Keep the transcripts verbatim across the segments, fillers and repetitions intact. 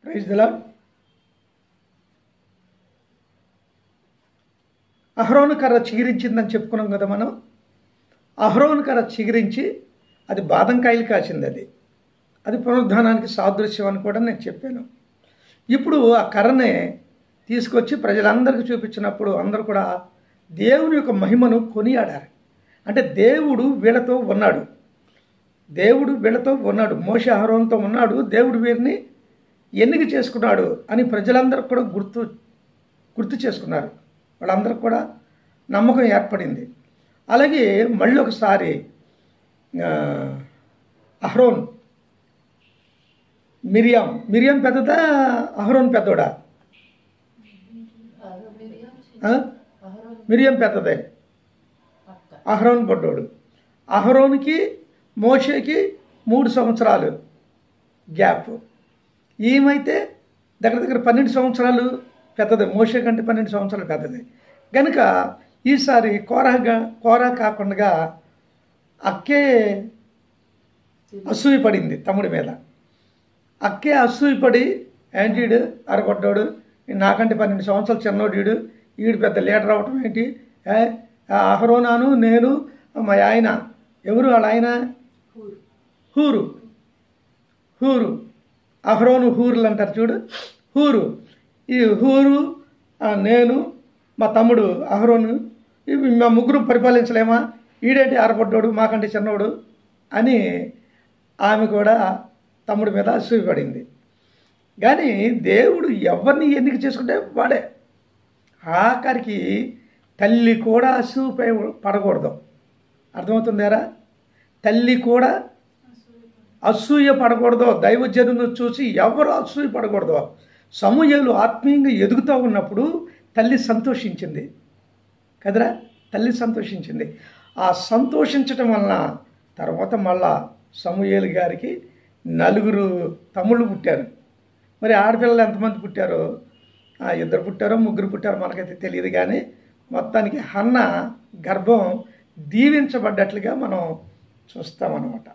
Praise the lord. అహరోను కర్ర చిగిరించిందని చెప్పుకున్నాం కదా మనం. అహరోను కర్ర చిగిరించి అది బాదం కాయలు కాసింది. అది అది పునరుద్ధానానికి సాదృశ్యం అని కూడా నేను చెప్పాను. ఇప్పుడు ఆ కర్రనే తీసుకొచ్చి ప్రజలందరికీ చూపించినప్పుడు అందరూ కూడా దేవుని యొక్క మహిమను కొనియాడారు. అంటే దేవుడు వీళ్ళతో ఉన్నాడు, దేవుడు వీళ్ళతో ఉన్నాడు, మోషే అహరోనుతో ఉన్నాడు, దేవుడు వీరిని ఎన్నిక చేసుకున్నాడు అని ప్రజలందరూ కూడా గుర్తు గుర్తు చేసుకున్నారు. వాళ్ళందరూ కూడా నమ్మకం ఏర్పడింది. అలాగే మళ్ళీ ఒకసారి అహరోన్ మిరియాం మిరియాం పెద్దదా అహరోన్ పెద్దోడా? మిరియాం పెద్దదే, అహరోన్ బొడ్డోడు. అహరోన్కి మోషేకి మూడు సంవత్సరాలు గ్యాప్. ఈమైతే దగ్గర దగ్గర పన్నెండు సంవత్సరాలు పెద్దది, మోషే కంటే పన్నెండు సంవత్సరాలు పెద్దది. కనుక ఈసారి కోరాగా కోరా కాకుండా అక్కే అసూయ పడింది తమ్ముడి మీద. అక్కే అసూయ పడి యాంటీడు అరగొడ్డాడు, నాకంటే పన్నెండు సంవత్సరాలు చిన్నోడు ఈడు, ఈడు పెద్ద లీడర్ అవటం ఏంటి, అహరోనాను నేను మా ఆయన ఎవరు వాళ్ళ ఆయన హూరు హూరు అహరోను హూరులు అంటారు చూడు, హూరు. ఈ హూరు నేను మా తమ్ముడు అహరోను ఇవి మా ముగ్గురు పరిపాలించలేమా, ఈడేంటి ఆరపడ్డాడు మాకంటే చిన్నోడు అని ఆమె కూడా తమ్ముడి మీద అసూయపడింది. కానీ దేవుడు ఎవరిని ఎన్నిక చేసుకుంటే వాడే. ఆఖరికి తల్లి కూడా అసూయ పడకూడదు. అర్థమవుతుందారా? తల్లి కూడా అసూయ పడకూడదు. దైవజనును చూసి ఎవరు అసూయ పడకూడదు. సమూయేలు ఆత్మీయంగా ఎదుగుతూ ఉన్నప్పుడు తల్లి సంతోషించింది కదరా, తల్లి సంతోషించింది. ఆ సంతోషించటం వలన తర్వాత మళ్ళా సమూయేలు గారికి నలుగురు తమ్ముళ్ళు పుట్టారు. మరి ఆడపిల్లలు ఎంతమంది పుట్టారో, ఇద్దరు పుట్టారో ముగ్గురు పుట్టారో మనకైతే తెలియదు. కానీ మొత్తానికి హన్న గర్భం దీవించబడ్డట్లుగా మనం చూస్తామన్నమాట.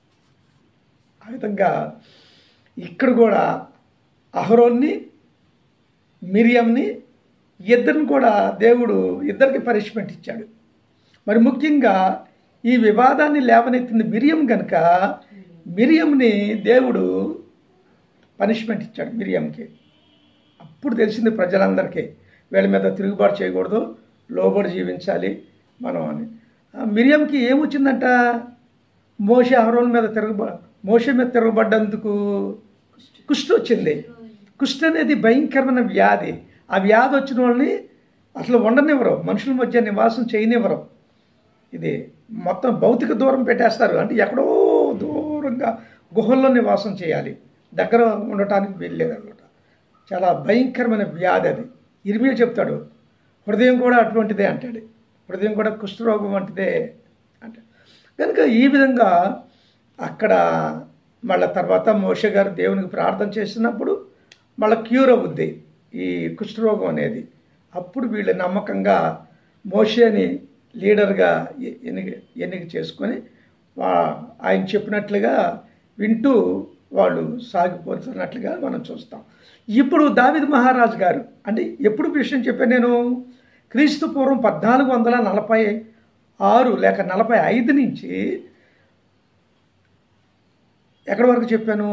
ఆ విధంగా ఇక్కడ కూడా అహరోన్ని మిరియంని ఇద్దరిని కూడా దేవుడు ఇద్దరికి పనిష్మెంట్ ఇచ్చాడు. మరి ముఖ్యంగా ఈ వివాదాన్ని లేవనెత్తింది మిరియం కనుక మిరియంని దేవుడు పనిష్మెంట్ ఇచ్చాడు మిరియంకి. అప్పుడు తెలిసింది ప్రజలందరికీ వీళ్ళ మీద తిరుగుబాటు చేయకూడదు, లోబడి జీవించాలి మనం అని. మిరియంకి ఏమొచ్చిందంట, మోషే అహరోన్ మీద తిరగబ మోషే మీద తిరగబడ్డందుకు కుష్టు వచ్చింది. కుష్టు అనేది భయంకరమైన వ్యాధి. ఆ వ్యాధి వచ్చిన వాళ్ళని అసలు ఉండనివ్వరు, మనుషుల మధ్య నివాసం చేయనివ్వరు. ఇది మొత్తం భౌతిక దూరం పెట్టేస్తారు. అంటే ఎక్కడో దూరంగా గుహల్లో నివాసం చేయాలి, దగ్గర ఉండటానికి వీల్లేదు అనమాట. చాలా భయంకరమైన వ్యాధి అది. ఇర్మియా చెప్తాడు, హృదయం కూడా అటువంటిదే అంటాడు, హృదయం కూడా కుష్ఠరోగం వంటిదే అంటే. కనుక ఈ విధంగా అక్కడ మళ్ళీ తర్వాత మోషే గారు దేవునికి ప్రార్థన చేసినప్పుడు మళ్ళీ క్యూర్ అవుద్ది ఈ కుష్ఠరోగం అనేది. అప్పుడు వీళ్ళు నమ్మకంగా మోషేని లీడర్గా ఎన్నిక ఎన్నిక చేసుకొని ఆయన చెప్పినట్లుగా వింటూ వాళ్ళు సాగిపోతున్నట్లుగా మనం చూస్తాం. ఇప్పుడు దావీదు మహారాజు గారు అంటే ఎప్పుడు విషయం చెప్పాను నేను, క్రీస్తు పూర్వం పద్నాలుగు వందల నలభై ఆరు లేక నలభై ఐదు నుంచి ఎక్కడి వరకు చెప్పాను,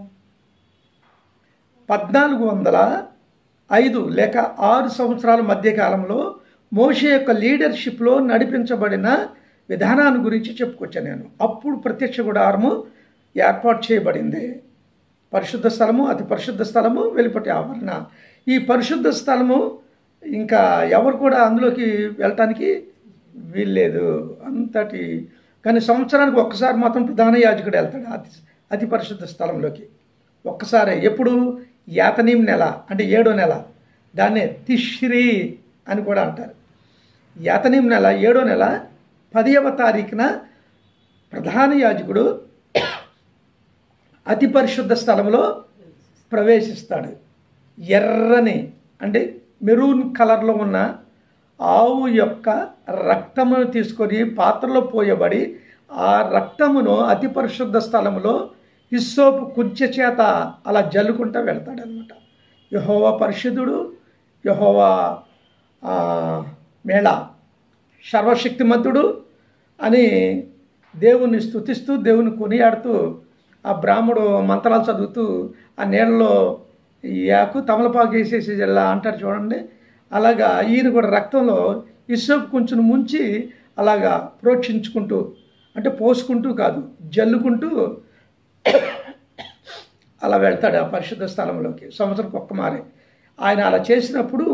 పద్నాలుగు వందల ఐదు లేక ఆరు సంవత్సరాల మధ్యకాలంలో మోషే యొక్క లీడర్షిప్లో నడిపించబడిన విధానాన్ని గురించి చెప్పుకొచ్చాను నేను. అప్పుడు ప్రత్యక్ష గుడారము ఏర్పాటు చేయబడింది. పరిశుద్ధ స్థలము, అతి పరిశుద్ధ స్థలము, వెలుపటి ఆవరణ. ఈ పరిశుద్ధ స్థలము ఇంకా ఎవరు కూడా అందులోకి వెళ్ళటానికి వీల్లేదు అంతటి. కానీ సంవత్సరానికి ఒక్కసారి మాత్రం ప్రధాన యాజకుడు వెళ్తాడు అతి అతి పరిశుద్ధ స్థలంలోకి ఒక్కసారి. ఎప్పుడు? యాతనీం నెల అంటే ఏడో నెల, దాన్నే తిష్రీ అని కూడా అంటారు. యాతనీం నెల ఏడో నెల పదివ తారీఖున ప్రధాన యాజకుడు అతి పరిశుద్ధ స్థలంలో ప్రవేశిస్తాడు. ఎర్రని అంటే మెరూన్ కలర్లో ఉన్న ఆవు యొక్క రక్తమును తీసుకొని పాత్రలో పోయబడి ఆ రక్తమును అతి పరిశుద్ధ స్థలంలో హిస్సోపు కుంచె చేత అలా జల్లుకుంటూ వెళ్తాడనమాట. యెహోవా పరిశుద్ధుడు, యెహోవా మేళ సర్వశక్తిమంతుడు అని దేవుని స్తుతిస్తూ దేవుని కొనియాడుతూ ఆ బ్రాహ్మడు మంత్రాలు చదువుతూ ఆ నీళ్ళలో యాకు తమలపాకు వేసేసి ఇలా అంటాడు చూడండి. అలాగా ఈయన కూడా రక్తంలో హిస్సోపు కొంచెం ముంచి అలాగా ప్రోక్షించుకుంటూ, అంటే పోసుకుంటూ కాదు, జల్లుకుంటూ అలా వెళ్తాడు ఆ పరిశుద్ధ స్థలంలోకి సంవత్సరం ఒక్క మారే. ఆయన అలా చేసినప్పుడు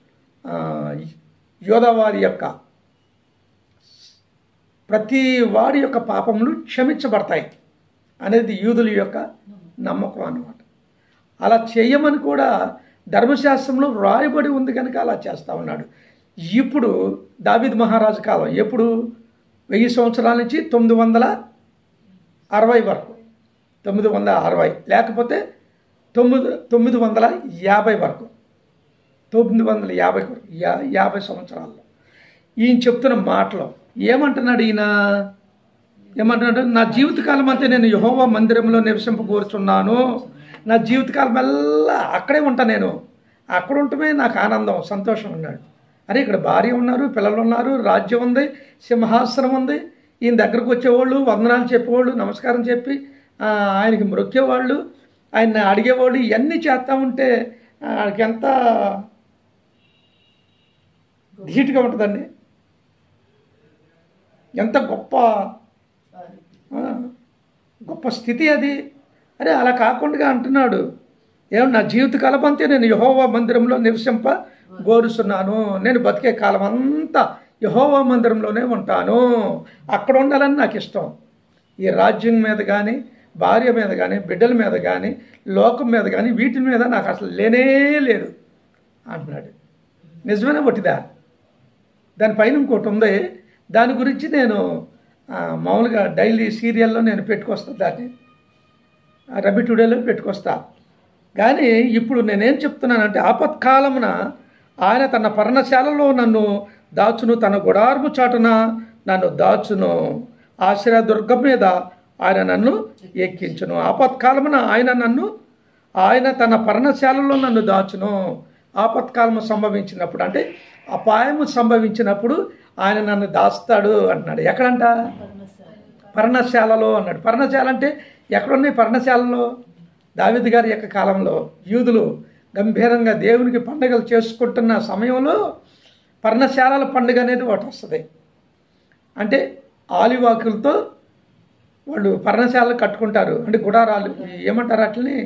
యోధావారి యొక్క ప్రతి వాడి యొక్క పాపములు క్షమించబడతాయి అనేది యూదుల యొక్క నమ్మకం అన్నమాట. అలా చేయమని కూడా ధర్మశాస్త్రంలో రాయబడి ఉంది కనుక అలా చేస్తూ ఉన్నాడు. ఇప్పుడు దావీదు మహారాజు కాలం ఎప్పుడు వెయ్యి సంవత్సరాల నుంచి తొమ్మిది వందల అరవై వరకు, తొమ్మిది వందల అరవై లేకపోతే తొమ్మిది తొమ్మిది వందల యాభై వరకు, తొమ్మిది వందల యాభై వరకు యా యాభై సంవత్సరాల్లో ఈయన చెప్తున్న మాటలో ఏమంటున్నాడు ఈయన? ఏమంటున్నాడు? నా జీవితకాలం అంతా నేను యెహోవా మందిరంలో నివసింపకూరుచున్నాను. నా జీవితకాలం ఎల్లా అక్కడే ఉంటా, నేను అక్కడ ఉంటమే నాకు ఆనందం సంతోషం అన్నాడు. అరే ఇక్కడ భార్య ఉన్నారు, పిల్లలు ఉన్నారు, రాజ్యం ఉంది, సింహాసనం ఉంది. ఈయన దగ్గరకు వచ్చేవాళ్ళు, వందనాలు చెప్పేవాళ్ళు, నమస్కారం చెప్పి ఆయనకి మొక్కేవాళ్ళు, ఆయన అడిగేవాళ్ళు, ఇవన్నీ చేస్తూ ఉంటే ఆయనకి ఎంత ధీటుగా ఉంటుందండి, ఎంత గొప్ప గొప్ప స్థితి అది. అరే అలా కాకుండా అంటున్నాడు, ఏమో నా జీవితకాలం అంతే నేను యెహోవా మందిరంలో నివసింప గోరుస్తున్నాను. నేను బతికే కాలం అంతా యెహోవా మందిరంలోనే ఉంటాను, అక్కడ ఉండాలని నాకు ఇష్టం. ఈ రాజ్యం మీద కానీ, భార్య మీద కానీ, బిడ్డల మీద కానీ, లోకం మీద కానీ, వీటి మీద నాకు అసలు లేనే లేదు అంటున్నాడు. నిజమేనా ఒట్టిదా? దానిపైన ఇంకోటి ఉంది, దాని గురించి నేను మామూలుగా డైలీ సీరియల్లో నేను పెట్టుకొస్తాను, దాన్ని రబీ టుడేలో పెట్టుకొస్తా. కానీ ఇప్పుడు నేనేం చెప్తున్నానంటే, ఆపత్కాలమున ఆయన తన పర్ణశాలలో నన్ను దాచును, తన గుడారము చాటున నన్ను దాచును, ఆశ్రయదుర్గం మీద ఆయన నన్ను ఎక్కించును. ఆపత్కాలమున ఆయన నన్ను ఆయన తన పర్ణశాలలో నన్ను దాచును. ఆపత్కాలము సంభవించినప్పుడు అంటే అపాయము సంభవించినప్పుడు ఆయన నన్ను దాస్తాడు అంటున్నాడు. ఎక్కడంట? పర్ణశాలలో అన్నాడు. పర్ణశాల అంటే ఎక్కడున్నాయి పర్ణశాలలో? దావీదు గారి యొక్క కాలంలో యూదులు గంభీరంగా దేవునికి పండుగలు చేసుకుంటున్న సమయంలో పర్ణశాలల పండుగ అనేది ఒకటి వస్తుంది. అంటే ఆలివాకులతో వాళ్ళు పర్ణశాలలు కట్టుకుంటారు, అంటే గుడారాలు ఏమంటారు అట్లని,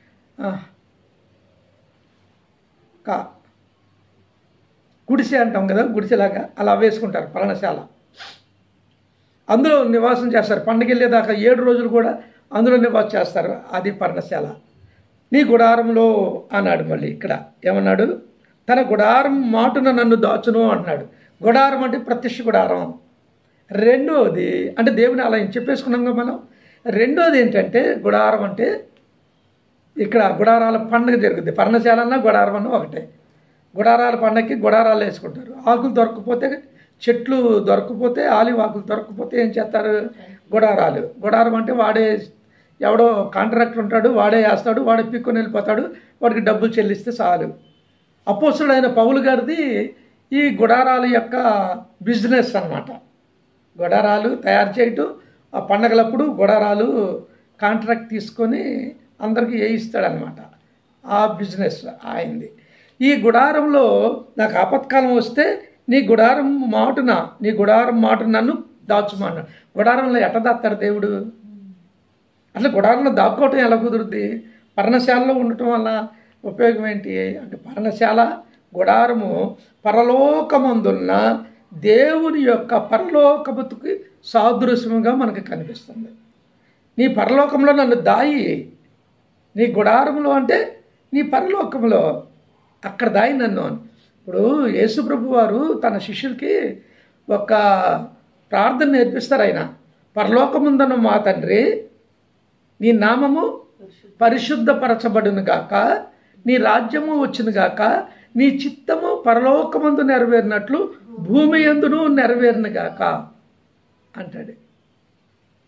కా గుడిసె అంటాం కదా, గుడిసెలాగా అలా వేసుకుంటారు పర్ణశాల. అందులో నివాసం చేస్తారు, పండుగ వెళ్ళేదాకా ఏడు రోజులు కూడా అందులో నివాసం చేస్తారు, అది పర్ణశాల. నీ గుడారంలో అన్నాడు. మళ్ళీ ఇక్కడ ఏమన్నాడు? తన గుడారం మాటున నన్ను దాచును అంటున్నాడు. గుడారం అంటే ప్రత్యక్ష గుడారం. రెండోది అంటే దేవుని ఆలయం చెప్పేసుకున్నాం కదా మనం. రెండోది ఏంటంటే గుడారం అంటే ఇక్కడ గుడారాల పండుగ జరుగుద్ది. పర్ణశాల అన్న గుడారం అన్న ఒకటే. గుడారాల పండగకి గుడారాలు వేసుకుంటారు. ఆకులు దొరకకపోతే, చెట్లు దొరకకపోతే, ఆలివ్ ఆకులు దొరకకపోతే ఏం చేస్తారు? గుడారాలు. గుడారం అంటే వాడే ఎవడో కాంట్రాక్టర్ ఉంటాడు, వాడే వేస్తాడు, వాడే పిక్కుని వెళ్ళిపోతాడు, వాడికి డబ్బులు చెల్లిస్తే చాలు. అపోస్తుడైన పౌలు గారిది ఈ గుడారాల యొక్క బిజినెస్ అన్నమాట. గుడారాలు తయారు చేయటం, ఆ పండగలప్పుడు గుడారాలు కాంట్రాక్ట్ తీసుకొని అందరికీ వేయిస్తాడనమాట. ఆ బిజినెస్ ఆయనది. ఈ గుడారంలో నాకు ఆపత్కాలం వస్తే నీ గుడారం మాటున నీ గుడారం మాటున నన్ను దాచుమన్నాడు. గుడారంలో ఎట్ట దాస్తాడు దేవుడు? అసలు గుడారంలో దాక్కోవటం ఎలా కుదురుద్ది? పర్ణశాలలో ఉండటం వల్ల ఉపయోగం ఏంటి అంటే, పర్ణశాల గుడారము పరలోకమందున్న దేవుని యొక్క పరలోకముకి సాదృశ్యముగా మనకు కనిపిస్తుంది. నీ పరలోకంలో నన్ను దాయి, నీ గుడారంలో అంటే నీ పరలోకంలో అక్కడ దాయి నన్ను. ఇప్పుడు యేసుప్రభు వారు తన శిష్యులకి ఒక ప్రార్థన నేర్పిస్తారు. ఆయన పరలోకముందన్న మా తండ్రి, నీ నామము పరిశుద్ధపరచబడును గాక, నీ రాజ్యము వచ్చును గాక, నీ చిత్తము పరలోకమందు నెరవేరినట్లు భూమి యందును నెరవేరును గాక అంటాడు.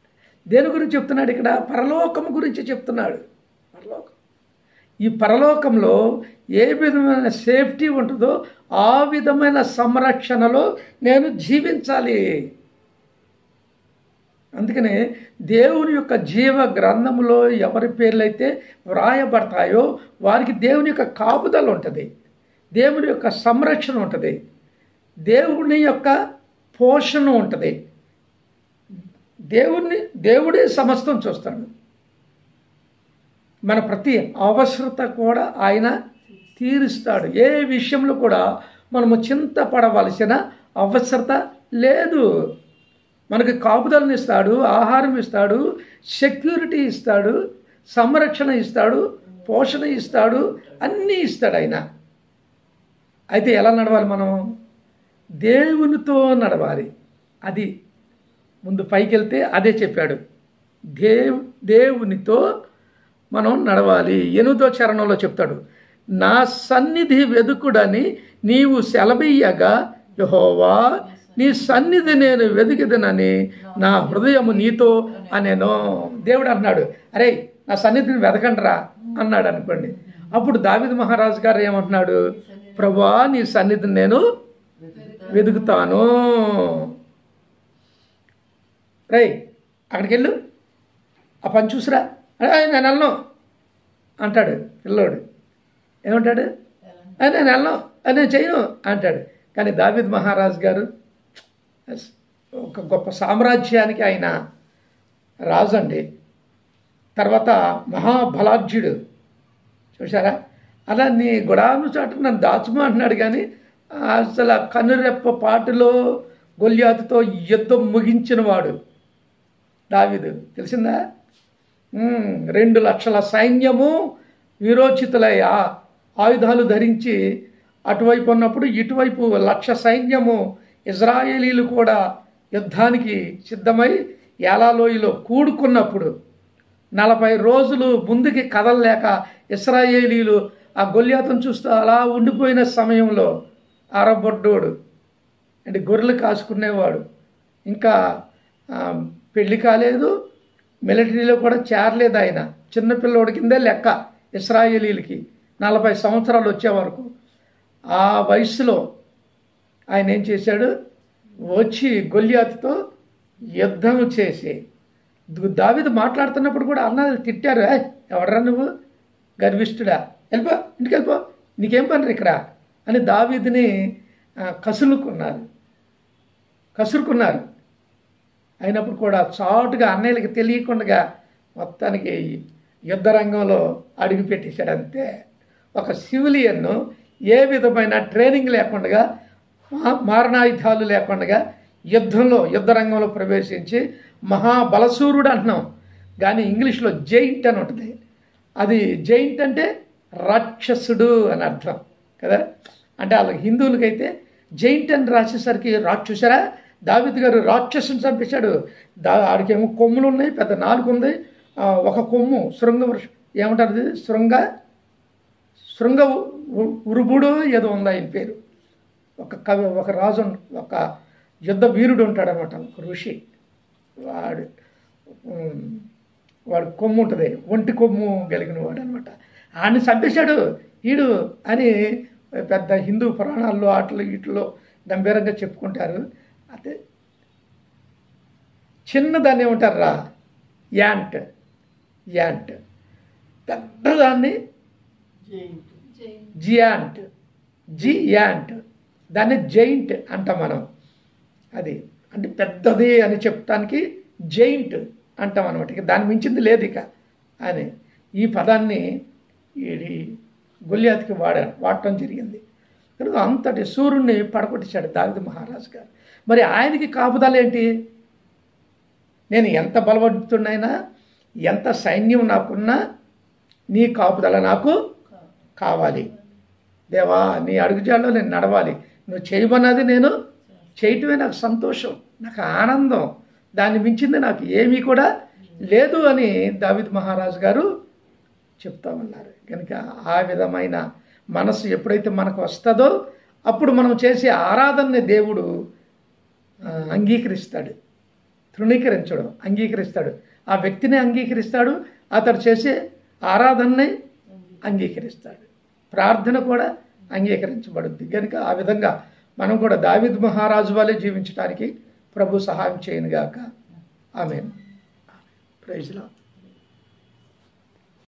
దేని గురించి చెప్తున్నాడు ఇక్కడ? పరలోకం గురించి చెప్తున్నాడు. పరలోకం, ఈ పరలోకంలో ఏ విధమైన సేఫ్టీ ఉంటుందో ఆ విధమైన సంరక్షణలో నేను జీవించాలి. అందుకనే దేవుని యొక్క జీవ గ్రంథంలో ఎవరి పేర్లైతే వ్రాయబడతాయో వారికి దేవుని యొక్క కాపుదల ఉంటుంది, దేవుని యొక్క సంరక్షణ ఉంటుంది, దేవుని యొక్క పోషణ ఉంటుంది. దేవుణ్ణి దేవుడే సమస్తం చూస్తాడు. మన ప్రతి అవసరత కూడా ఆయన తీరుస్తాడు. ఏ విషయంలో కూడా మనము చింతపడవలసిన అవసరత లేదు. మనకి కాపుదలను ఇస్తాడు, ఆహారం ఇస్తాడు, సెక్యూరిటీ ఇస్తాడు, సంరక్షణ ఇస్తాడు, పోషణ ఇస్తాడు, అన్నీ ఇస్తాడు ఆయన. అయితే ఎలా నడవాలి? మనం దేవునితో నడవాలి. అది ముందు పైకి వెళ్తే అదే చెప్పాడు, దేవు దేవునితో మనం నడవాలి. ఎనిమిదో చరణంలో చెప్తాడు, నా సన్నిధి వెదుకుడని నీవు సెలబియ్యగా యెహోవా నీ సన్నిధి నేను వెతికిదనని నా హృదయము నీతో అనేను. దేవుడు అన్నాడు, అరే నా సన్నిధిని వెతకండిరా అన్నాడు అనుకోండి. అప్పుడు దావీదు మహారాజు గారు ఏమంటున్నాడు? ప్రభువా నీ సన్నిధిని నేను వెతుకుతాను. రై అక్కడికి వెళ్ళు, ఆ పని చూసిరా. నేను వెళ్ళను అంటాడు పిల్లోడు. ఏమంటాడు? నేను వెళ్ళను, నేను చేయను అంటాడు. కానీ దావీదు మహారాజు గారు ఒక గొప్ప సామ్రాజ్యానికి ఆయన రాజు అండి. తర్వాత మహాబలాఢ్యుడు. చూసారా? అలా నీ గుడాను చాటు నన్ను దాచుమో అంటున్నాడు. కానీ అసలు కనురెప్ప పాటులో గొల్యాతుతో యుద్ధం ముగించిన వాడు దావీదు. తెలిసిందా? రెండు లక్షల సైన్యము వీరోచితులై ఆయుధాలు ధరించి అటువైపు ఉన్నప్పుడు ఇటువైపు లక్ష సైన్యము ఇజ్రాయేలీలు కూడా యుద్ధానికి సిద్ధమై ఏలాలోయలో కూడుకున్నప్పుడు నలభై రోజులు ముందుకి కదలలేక ఇశ్రాయేలీలు ఆ గొల్యాతును చూస్తూ అలా ఉండిపోయిన సమయంలో అరబొడ్డోడు అంటే గొర్రెలు కాసుకునేవాడు, ఇంకా పెళ్లి కాలేదు, మిలిటరీలో కూడా చేరలేదు, ఆయన చిన్నపిల్లోడి కిందే లెక్క ఇశ్రాయేలీలకి నలభై సంవత్సరాలు వచ్చే వరకు. ఆ వయసులో ఆయన ఏం చేశాడు? వచ్చి గొల్యాతుతో యుద్ధం చేసి, దావీదు మాట్లాడుతున్నప్పుడు కూడా అన్నది తిట్టారు, ఎవడరా నువ్వు గర్విష్ఠుడా, వెళ్ళిపో ఇంటికి వెళ్ళిపో, నీకేం పని ఇక్కడ అని దావీదుని కసులుకున్నారు కసురుకున్నారు అయినప్పుడు కూడా చాటుగా అన్నయ్యలకి తెలియకుండా మొత్తానికి యుద్ధ రంగంలో అడుగు పెట్టేశాడు. అంతే. ఒక సివిలియన్ను ఏ విధమైన ట్రైనింగ్ లేకుండా, మారణాయుధాలు లేకుండా యుద్ధంలో యుద్ధ రంగంలో ప్రవేశించి మహాబలసూరుడు అంటున్నాం, కానీ ఇంగ్లీష్లో జైంట్ అని ఉంటుంది. అది జైంట్ అంటే రాక్షసుడు అని అర్థం కదా. అంటే వాళ్ళకి హిందువులకైతే జైంట్ అని రాసేసరికి రాక్షసురా, దావీదు గారు రాక్షసుని చంపేశాడు. దా ఆడికేమో కొమ్ములు ఉన్నాయి, పెద్ద నాలుగు ఉంది, ఒక కొమ్ము శృంగ ఏమంటారు శృంగ శృంగ ఉరుబుడు ఏదో ఉంది ఆయన పేరు. ఒక కవి, ఒక రాజు, ఒక యుద్ధ వీరుడు ఉంటాడనమాట, ఒక ఋషి. వాడు వాడు కొమ్ము ఉంటుంది, ఒంటి కొమ్ము కలిగిన వాడు అనమాట. ఆయన్ని చంపేశాడు ఈడు అని పెద్ద హిందూ పురాణాల్లో ఆటలు వీటిలో గంభీరంగా చెప్పుకుంటారు. అదే చిన్నదాన్ని ఏమంటారా యాంట్, యాంట్ పెద్దదాన్ని జియాంట్, జి యాంట్, దాన్ని జైంట్ అంటాం మనం. అది అంటే పెద్దది అని చెప్పడానికి జైంట్ అంటాం అనమాట. ఇక దాన్ని మించింది లేదు ఇక అని ఈ పదాన్ని ఈ గొల్యాతుకి వాడ వాడటం జరిగింది. కనుక అంతటి సూర్యుడిని పడగొట్టించాడు దావీదు మహారాజు గారు. మరి ఆయనకి కాపుదల ఏంటి? నేను ఎంత బలవంతుడినైనా, ఎంత సైన్యం నాకున్నా నీ కాపుదల నాకు కావాలి దేవా, నీ అడుగుజాడలో నేను నడవాలి, నువ్వు చేయమన్నది నేను చేయటమే నాకు సంతోషం, నాకు ఆనందం, దాన్ని మించింది నాకు ఏమీ కూడా లేదు అని దావీదు మహారాజు గారు చెప్తామన్నారు. కనుక ఆ విధమైన మనసు ఎప్పుడైతే మనకు వస్తుందో అప్పుడు మనం చేసే ఆరాధనని దేవుడు అంగీకరిస్తాడు, తృణీకరించడం అంగీకరిస్తాడు. ఆ వ్యక్తిని అంగీకరిస్తాడు, అతడు చేసే ఆరాధనని అంగీకరిస్తాడు, ప్రార్థన కూడా అంగీకరించబడుద్ది. కనుక ఆ విధంగా మనం కూడా దావీదు మహారాజు వలె జీవించడానికి ప్రభు సహాయం చేయనుగాక. ఆమేన్. Praise lord.